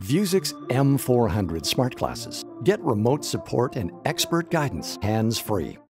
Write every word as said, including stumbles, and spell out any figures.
Vuzix M four hundred smart glasses. Get remote support and expert guidance hands-free.